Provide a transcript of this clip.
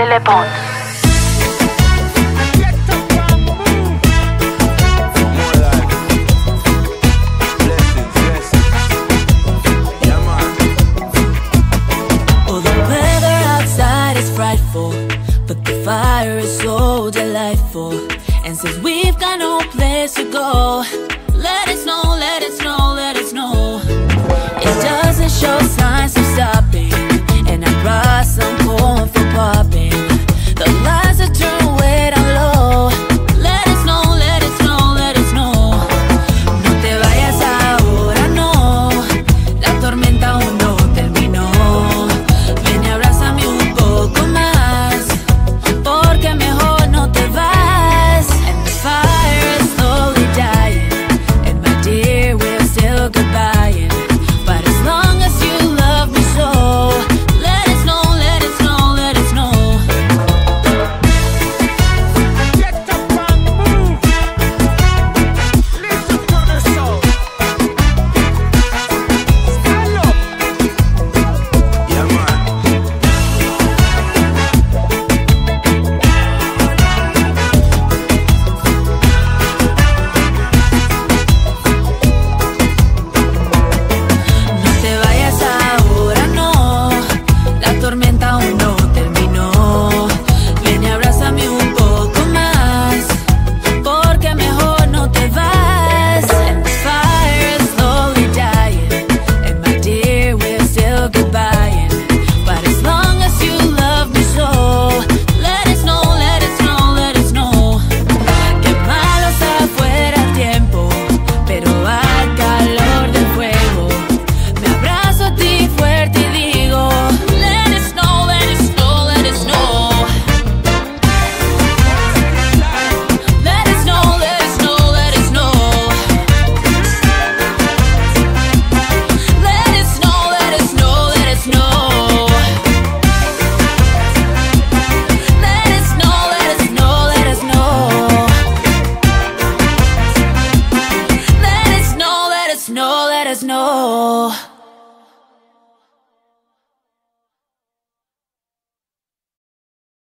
Lele Pons. Oh, the weather outside is frightful, but the fire is so delightful. And since we've got no place to go, let it snow, let it snow, let it snow. It doesn't show signs of stopping.